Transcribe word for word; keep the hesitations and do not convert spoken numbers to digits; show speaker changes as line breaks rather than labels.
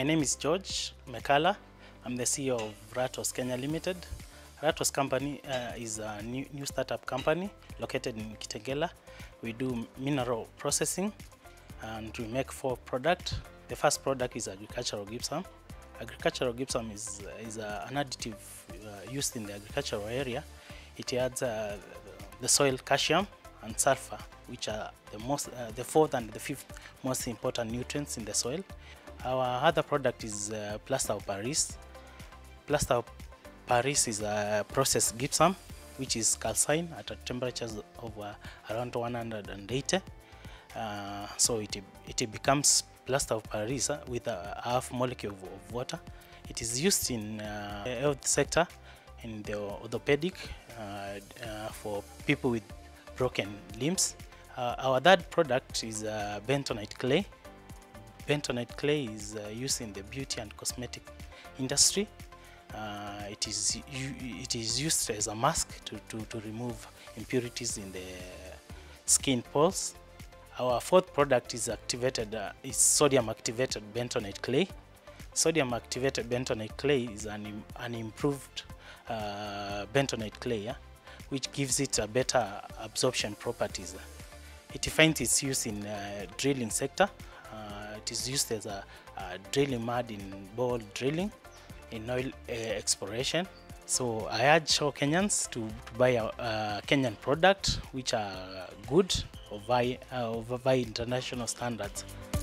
name is George Mekala. I'm the C E O of Ratos Kenya Limited. Ratos Company uh, is a new, new startup company located in Kitengela. We do mineral processing and we make four products. The first product is agricultural gypsum. Agricultural gypsum is, is uh, an additive uh, used in the agricultural area. It adds uh, the soil calcium and sulfur, which are the most, uh, the fourth and the fifth most important nutrients in the soil. Our other product is uh, plaster of Paris. Plaster of Paris is a processed gypsum, which is calcined at temperatures of uh, around one hundred eighty. Uh, so it, it becomes plaster of Paris uh, with a half molecule of, of water. It is used in uh, the health sector, in the orthopedic, uh, uh, for people with broken limbs. Uh, our third product is uh, bentonite clay. Bentonite clay is uh, used in the beauty and cosmetic industry. Uh, it is it is used as a mask to, to, to remove impurities in the skin pores. Our fourth product is activated uh, is sodium activated bentonite clay. Sodium activated bentonite clay is an, an improved uh, bentonite clay, yeah, which gives it a better absorption properties. It finds its use in uh, drilling sector. Uh, it is used as a, a drilling mud in bore drilling, in oil uh, exploration. So I urge all Kenyans to, to buy a, a Kenyan product which are good of high, uh, of high international standards.